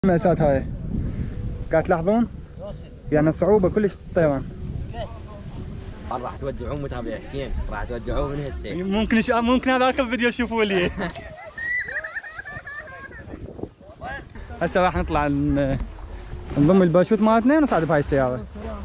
المأساة هاي قاعد تلاحظون يعني صعوبة كلش الطيران. راح تودعون متابع حسين، راح تودعون من هسه. ممكن هذا اخر فيديو تشوفوه لي. هسه راح نطلع نضم الباراشوت مالتنا ونصعد بهاي السيارة.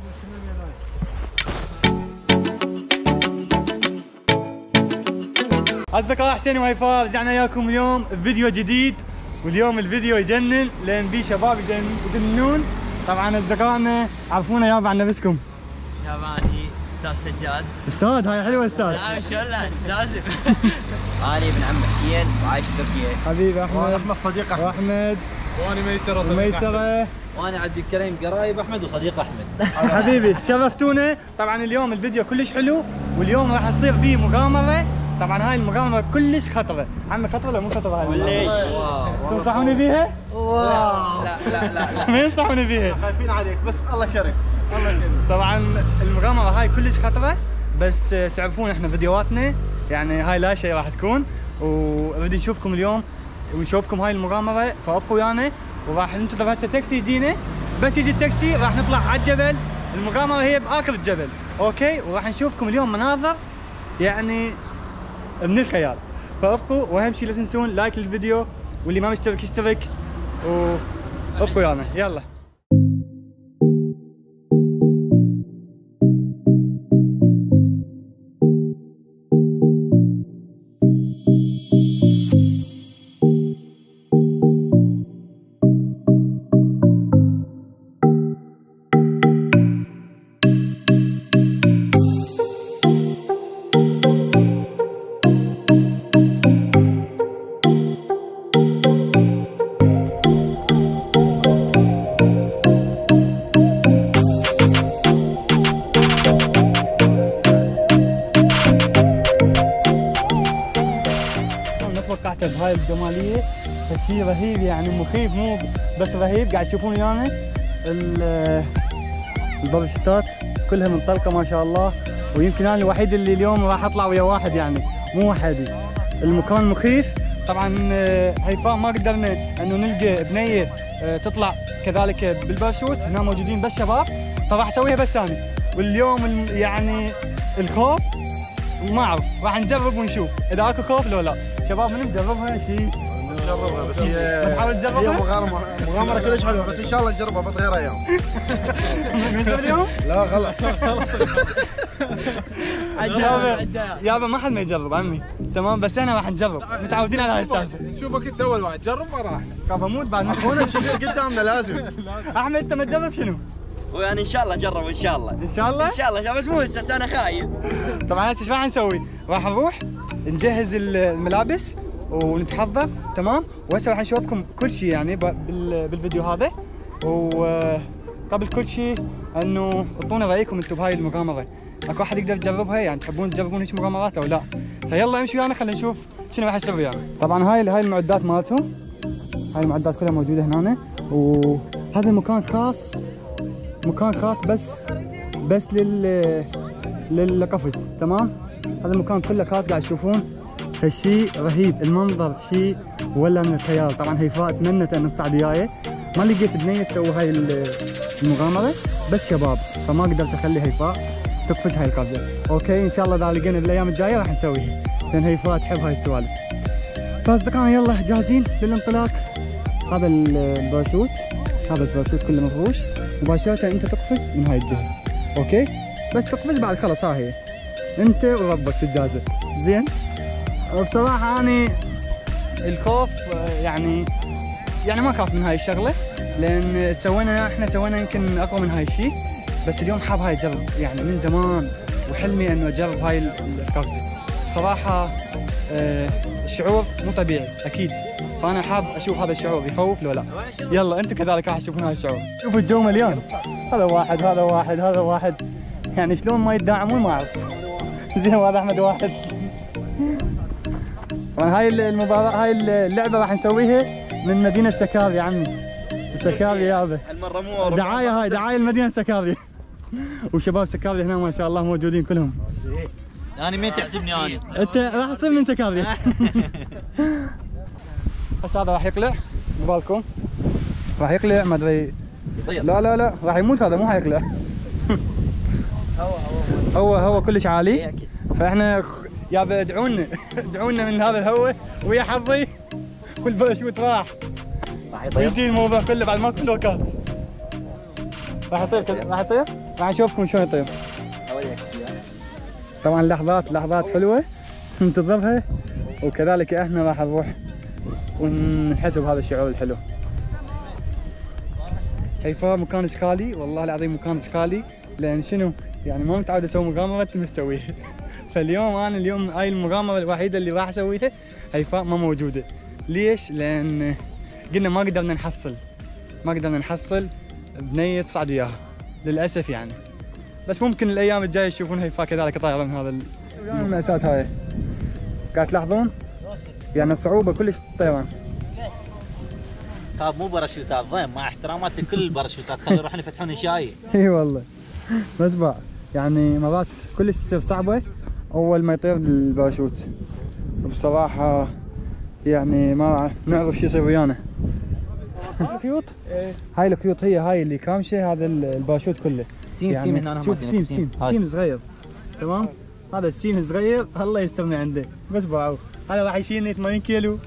أصدقاء حسين وهيفاء، رجعنا وياكم اليوم بفيديو جديد، واليوم الفيديو يجنن لان بيه شباب يجننون. طبعا اصدقائنا عرفونا يابا عن نفسكم. يابا اني استاذ سجاد. استاذ هاي حلوه استاذ. لا ان شاء الله لازم. انا ابن عم حسين وعايش بتركيا. حبيبي احمد. وانا احمد صديق احمد. واحمد. وانا ميسره صديق ميسره. وانا عبد الكريم قرايب احمد وصديق احمد. حبيبي شرفتونا. طبعا اليوم الفيديو كلش حلو، واليوم راح تصير بيه مغامره. طبعا هاي المغامره كلش خطره. عمي خطره ولا مو خطره هاي؟ وليش؟ تنصحوني فيها؟ واو لا لا لا ما ينصحوني فيها. خايفين عليك بس الله كريم الله كريم. طبعا المغامره هاي كلش خطره، بس تعرفون احنا فيديوهاتنا يعني هاي لا شيء راح تكون، وبدي نشوفكم اليوم ونشوفكم هاي المغامره، فابقوا ويانا وراح ننتظر هسه تاكسي يجينا. بس يجي التاكسي راح نطلع على الجبل. المغامره هي باخر الجبل، اوكي؟ وراح نشوفكم اليوم مناظر يعني من الخيال، فابقوا. واهم شيء لا تنسون لايك للفيديو، واللي ما مشترك يشترك، وابقوا ويانا يلا. توقعت بهاي الجماليه شيء رهيب يعني مخيف، مو بس رهيب. قاعد تشوفون ويانا الباراشوتات كلها منطلقه ما شاء الله، ويمكن انا الوحيد اللي اليوم راح اطلع ويا واحد يعني مو وحدي. المكان مخيف. طبعا هيفاء ما قدرنا انه نلقى بنيه تطلع كذلك بالباراشوت، هنا موجودين بس شباب، فراح اسويها بس انا. واليوم يعني الخوف ما اعرف، راح نجرب ونشوف اذا اكو خوف لو لا. شباب من نجربها شيء نجربها بس هي نحاول نجربها. هي مغامره كلش حلوه، بس ان شاء الله نجربها بس غير ايام. من اليوم؟ لا خلاص. يابا ما حد ما يجرب عمي، تمام؟ بس انا راح نجرب، متعودين على هاي السالفه. شوفك انت اول واحد جرب ما راح. خاف اموت بعد. اخونا كبير قدامنا لازم. احمد انت ما تجرب شنو؟ وانا ان شاء الله اجرب ان شاء الله. ان شاء الله؟ ان شاء الله بس مو هسه انا خايف. طبعا هسه ايش راح نسوي؟ راح نروح نجهز الملابس ونتحضر، تمام؟ وهسه راح نشوفكم كل شيء يعني بالفيديو هذا. وقبل كل شيء انه اعطونا رايكم انتم بهاي المغامره. اكو احد يقدر يجربها؟ يعني تحبون تجربون هيك مغامرات او لا؟ فيلا امشي ويانا خلينا نشوف شنو راح يصير ويانا. طبعا هاي المعدات مالتهم، هاي المعدات كلها موجوده هنا، وهذا المكان خاص، مكان خاص بس للقفز، تمام؟ هذا المكان كله خاص. قاعد تشوفون فشي رهيب، المنظر شيء ولا من الخيال. طبعا هيفاء تمنت ان تصعد وياي، ما لقيت بنيه تسوي هاي المغامره، بس شباب، فما قدرت اخلي هيفاء تقفز هاي القفزه. اوكي ان شاء الله اذا لقينا بالايام الجايه راح نسويها، لان هيفاء تحب هاي السوالف. فاصدقائنا يلا جاهزين للانطلاق. هذا الباراشوت، هذا الباراشوت كله مفروش، مباشره انت تقفز من هاي الجهه، اوكي؟ بس تقفز بعد خلص ها هي انت وربك تتجازف، زين؟ وبصراحه انا الخوف يعني ما اخاف من هاي الشغله، لان احنا سوينا يمكن اقوى من هاي الشيء، بس اليوم حاب هاي اجرب يعني من زمان، وحلمي انه اجرب هاي القفزه. بصراحه الشعور مو طبيعي اكيد، فانا حاب اشوف هذا الشعور يخوف لو لا. يلا انتم كذلك راح تشوفون هاي الشعور. شوفوا الجو مليان، هذا واحد هذا واحد هذا واحد، يعني شلون ما يتداعمون ما اعرف. زين وهذا احمد واحد. طبعا هاي المباراه، هاي اللعبه راح نسويها من مدينه سكاريا عمي. سكاريا يابا المره مو دعايه، هاي دعايه المدينه سكاريا. وشباب سكاريا هنا ما شاء الله موجودين كلهم. انا مين تحسبني انا؟ انت راح تصير من سكاريا. هسه هذا راح يقلع قبالكم. راح يقلع ما ادري. يطير. لا راح يموت هذا مو حيقلع. هو كلش عالي. يعكس. فاحنا يابا ادعونا من هذا الهواء ويا حظي والباراشوت راح راح ويجي يطير. الموضوع كله بعد ماكو لوكات. راح يطير راح نشوفكم شلون يطير. اوريك اياه. طبعا لحظات حلوه ننتظرها، وكذلك احنا راح نروح ونحس بهذا الشعور الحلو. هيفاء مكانش خالي، والله العظيم مكانش خالي، لان شنو يعني ما متعود اسوي مغامره انت مسويها. فاليوم هاي المغامره الوحيده اللي راح اسويها. هيفاء ما موجوده. ليش؟ لان قلنا ما قدرنا نحصل بنيه تصعد وياها للاسف يعني. بس ممكن الايام الجايه تشوفون هيفاء كذلك طايره من هذا المأساة هاي. قاعد تلاحظون يعني صعوبه كلش الطيران. مو باراشوتات ضيم، مع احتراماتي لكل الباراشوتات، خلي يروحون يفتحون شاي. اي والله بس بقى يعني مرات كلش تصير صعبه اول ما يطير الباراشوت. بصراحه يعني ما نعرف شو يصير ويانا. الخيوط هاي الخيوط هاي اللي كامشه هذا الباراشوت كله. سيم يعني سيم هنا شوف سيم صغير تمام. هذا السيم الصغير الله يسترنا عنده. بس باعوا هذا راح يشيلني 80 كيلو.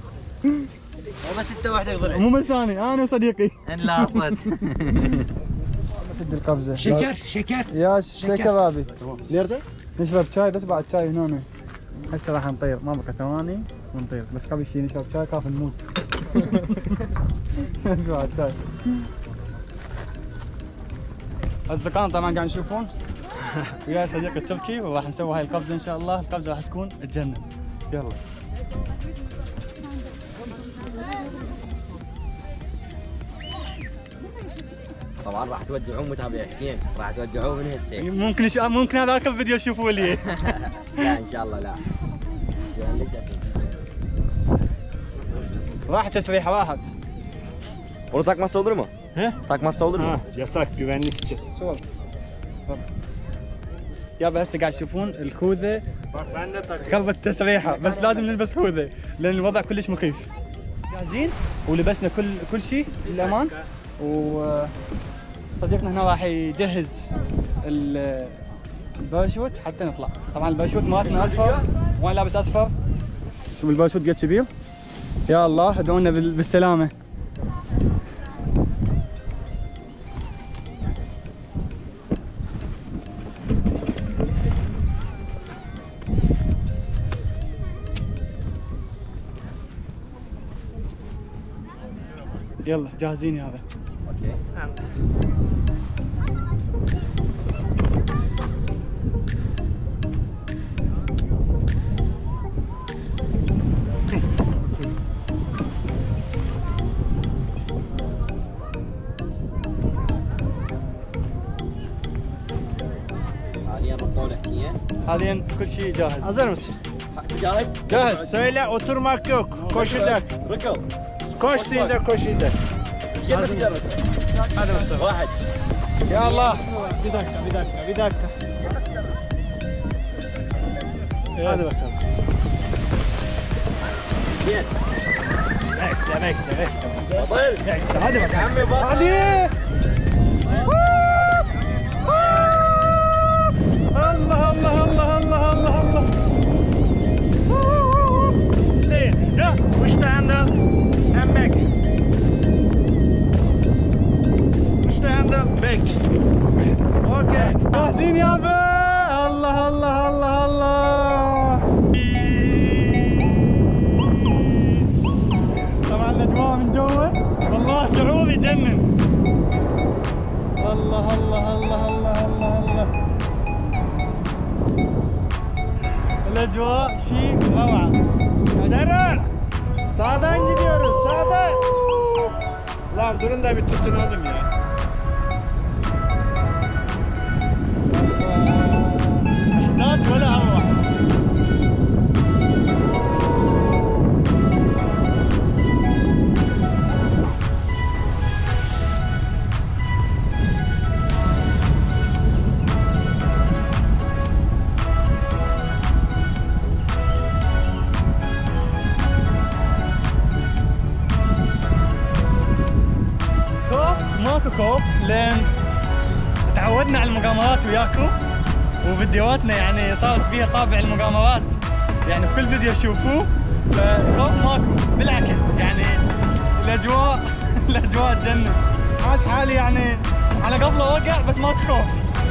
بس انت وحدك ضلع. مو بس انا وصديقي. لا صد. تدي القفزه شكر يا شكر هذه ليرده. نشرب شاي بس بعد شاي هنا. هسه راح نطير ما بقى ثواني ونطير، بس قبل شيء نشرب شاي خاف نموت. بس بعد شاي. اصدقائنا طبعا قاعد نشوفون وياي صديقي التركي، وراح نسوي هاي القفزه ان شاء الله. القفزه راح تكون الجنه. يلا طبعا راح تودعون متابعي حسين، راح تودعون من هسه. ممكن هذا اخر فيديو تشوفوه لي. لا ان شاء الله لا. راح تسريحه راحت. Onu takmazsa olur mu? He? Takmazsa olur mu? Ha, yasak güvenlik için. صور يابا هسه قاعد تشوفون الخوذه Bak ben de takıyorum. خربت تسريحه، بس لازم نلبس خوذه لان الوضع كلش مخيف. جاهزين ولبسنا كل شيء للامان. وصديقنا هنا راح يجهز الباراشوت حتى نطلع. طبعا الباراشوت مالتنا اصفر وانا لابس اصفر. شوف الباراشوت قد كبير. يا الله ادعونا بالسلامه. يلا جاهزين يا هذا. اوكي. حاليا بطول حسين. حاليا كل شيء جاهز. Hazır mısın? جاهز؟ جاهز. Söyle oturmak yok. Koşacak. ركض. Koş deyince koşacak. Hadi bakalım. واحد. يا الله. Bir dakika. Hadi bakalım. حسين. Bekle. بطل. Hadi bakalım. عمي بطل. Hadi. Allah. Hüseyin, yeah, push the handle and back. Push the handle back. Okay. جاهزين يابا. الله. طبعا الاجواء من جوا والله شعور يجنن. الله. الاجواء شيء روعه. Serhan, sağdan gidiyoruz, sağdan. Lan durun da bir tutunalım ya. احساس ولا اروع. ماكو خوف لين تعودنا على المغامرات وياكم، وفيديوهاتنا يعني صارت فيها طابع المغامرات، يعني بكل فيديو تشوفوه فخوف ماكو، بالعكس يعني الاجواء الاجواء تجنن. حاس حالي يعني على قبل اوقع بس ماكو خوف.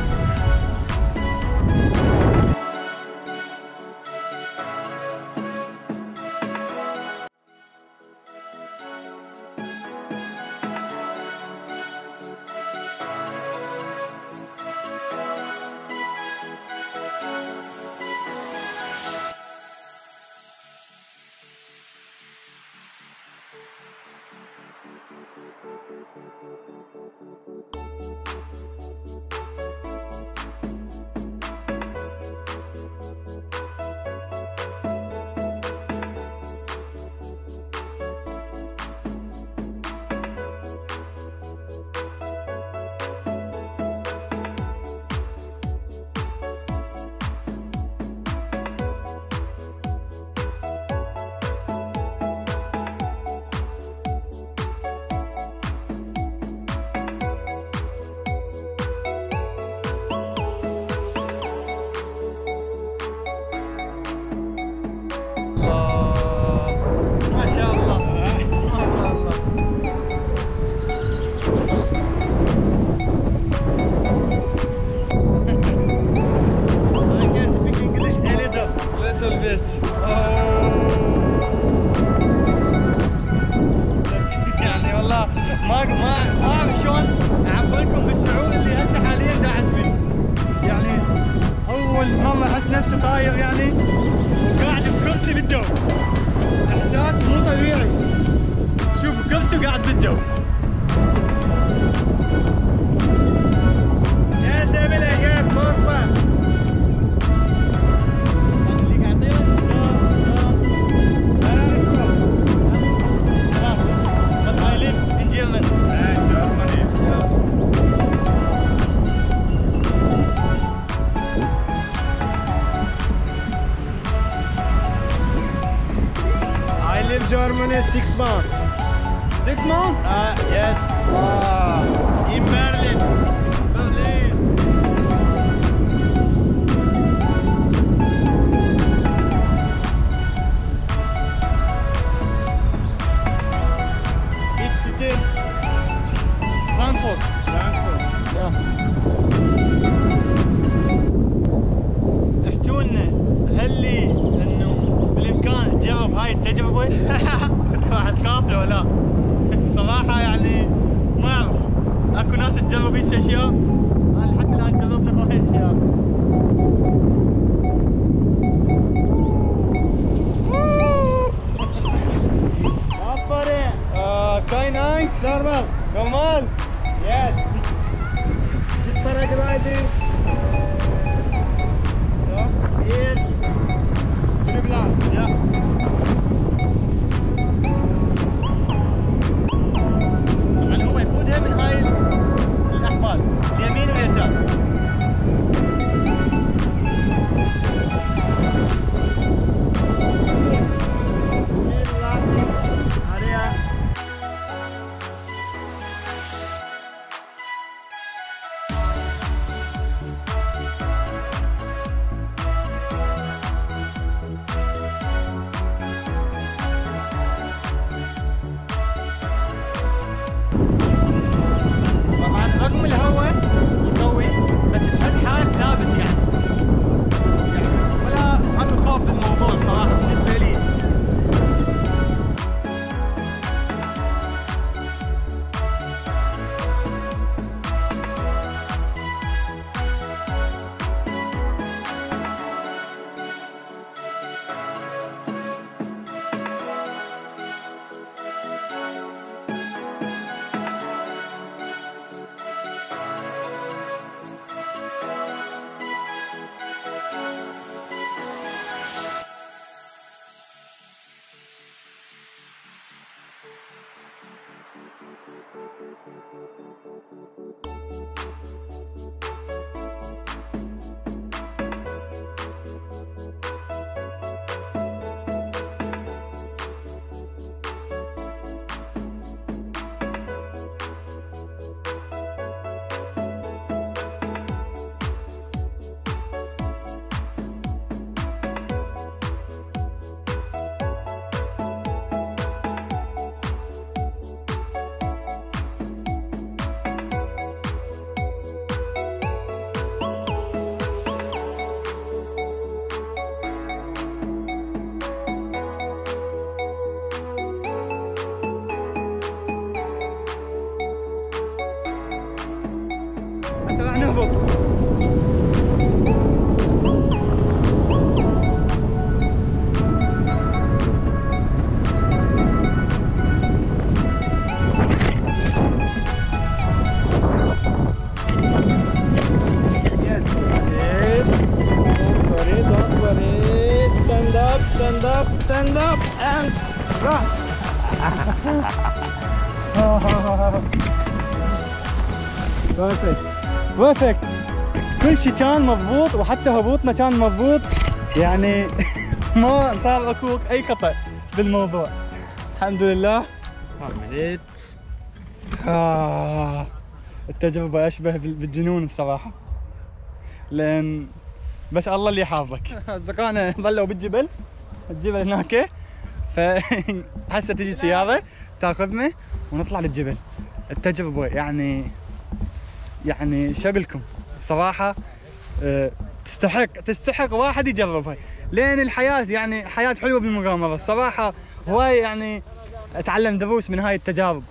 ما شاء الله ما شاء الله. I can speak English a little bit. يعني والله ما اعرف شلون اعبر لكم بالشعور اللي هسه حاليا دا احس فيه. يعني اول مره احس نفسي طاير يعني وقاعد بكرسي بالجو. احساس مو طبيعي. شوفوا كرسي وقاعد بالجو. يا زميلي يا مرفأ. اللي قاعد يطير but I live in Germany. I live Germany 6 months. 6 months? Yes. Wow. In Berlin. Berlin. Which city? Frankfurt. Frankfurt. احكوا لنا هل لي انه بالامكان تجرب هاي التجربه؟ راح تخاف لو لا؟ بصراحه يعني ما اعرف، اكو ناس تجرب هيك اشياء، انا لحد الان جربنا هاي اشياء. عفري. كاي نايس. Normal. نورمال. Yes. This paragliding is Triblas. يا طبعا هو يقودها من هاي الاحبال اليمين واليسار. Area. هسه راح نهبط. Stand up and بيرفكت. كل شيء كان مضبوط وحتى هبوطنا كان مضبوط يعني ما صار اكو اي خطأ بالموضوع الحمد لله. التجربة اشبه بالجنون بصراحة، لان بس الله اللي يحافظك. اصدقائنا ظلوا بالجبل، الجبل هناك، فهسه تجي سيارة تاخذنا ونطلع للجبل. التجربة يعني شبلكم بصراحة تستحق واحد يجربها، لأن الحياة يعني حياة حلوة بالمغامرة بصراحة. هواي يعني أتعلم دروس من هاي التجارب.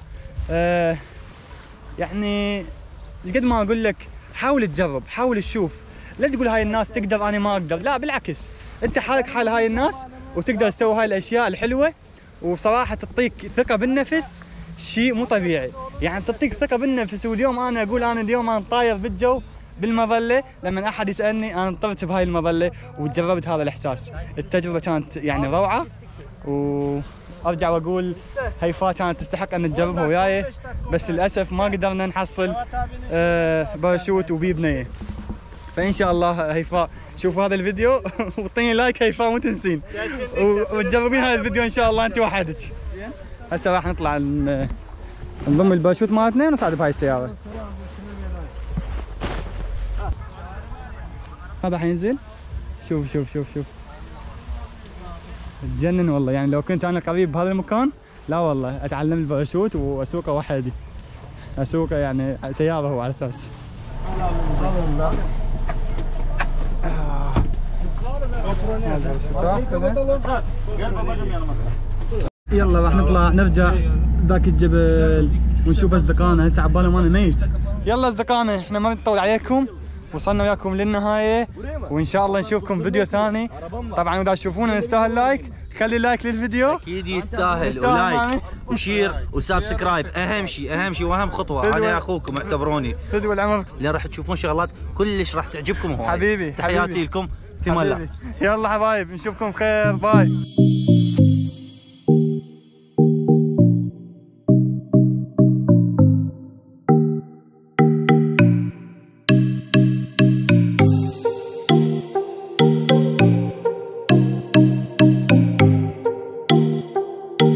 يعني قد ما أقول لك حاول تجرب، حاول تشوف، لا تقول هاي الناس تقدر أنا ما أقدر، لا بالعكس، أنت حالك حال هاي الناس وتقدر تسوي هاي الأشياء الحلوة. وبصراحة تعطيك ثقة بالنفس شيء مو طبيعي، يعني تعطيك ثقة بالنفس. واليوم أنا أقول أنا اليوم أنا طاير بالجو بالمظلة، لما أحد يسألني أنا طرت بهاي المظلة وجربت هذا الإحساس. التجربة كانت يعني روعة، وأرجع وأقول هيفاء كانت تستحق أن تجربها وياي، بس للأسف ما قدرنا نحصل باراشوت وبي بنية. فإن شاء الله هيفاء شوفوا هذا الفيديو واعطيني لايك هيفاء مو تنسين، وتجربين هذا الفيديو إن شاء الله أنت وحدك. هسه راح نطلع نضم الباراشوت مالتنا ونصعد بهاي السيارة. هذا حينزل. شوف شوف شوف شوف، تجنن والله. يعني لو كنت انا قريب بهذا المكان، لا والله اتعلم الباراشوت واسوقه وحدي، اسوقه يعني سيارة هو على اساس. يلا راح نطلع نرجع ذاك الجبل ونشوف اصدقائنا. هسه عبالهم انا ميت. يلا اصدقائنا احنا ما بنطول عليكم، وصلنا وياكم للنهايه، وان شاء الله نشوفكم فيديو ثاني. طبعا اذا تشوفونا نستاهل لايك، خلي لايك للفيديو اكيد يستاهل، ولايك وشير وسبسكرايب. اهم شيء واهم خطوه. انا اخوكم اعتبروني فدوى العمر، لان راح تشوفون شغلات كلش راح تعجبكم. حبيبي تحياتي لكم في ملا. يلا حبايب نشوفكم خير، باي.